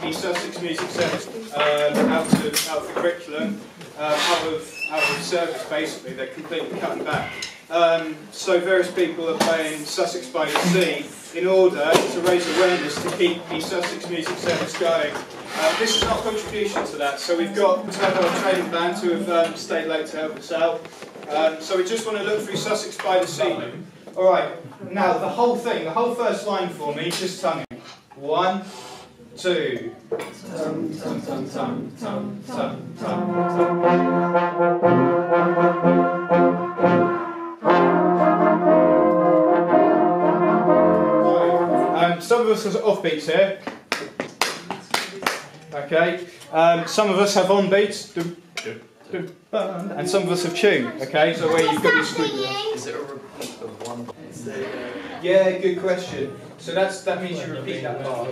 the Sussex Music Service out of the curriculum, out of service basically. They're completely cutting back. So various people are playing Sussex by the Sea in order to raise awareness to keep the Sussex Music Service going. This is our contribution to that. So we've got our training band who have stayed late to help us out. So we just want to look through Sussex by the Sea. Alright, now the whole thing, the whole first line for me, just tonguing. 1, 2. Tum, tum, tum, tum, tum, tum, tum, some of us have offbeats here. Okay. Some of us have on beats. And some of us have tune. Okay. So where you've got your squiggle. Is it a repeat of one? Yeah, good question. So that means you repeat that part.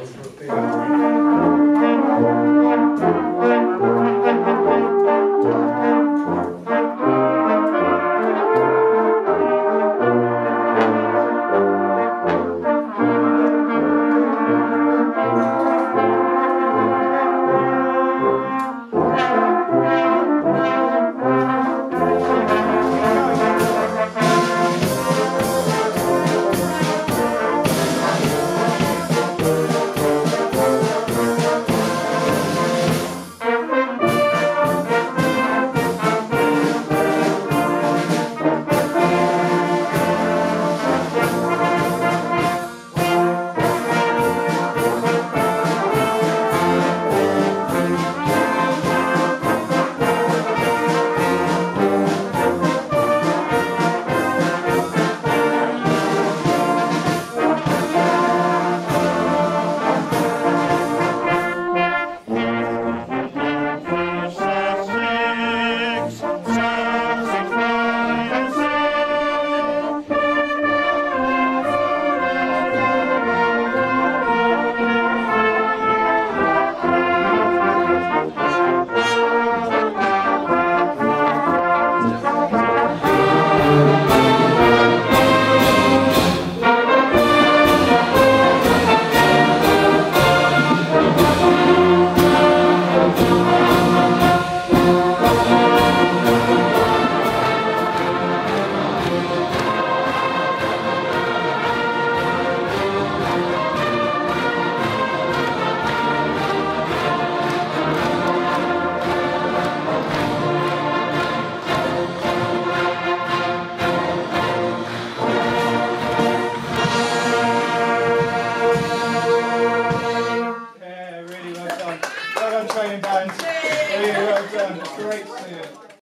Training band. Really well done. Great to see you.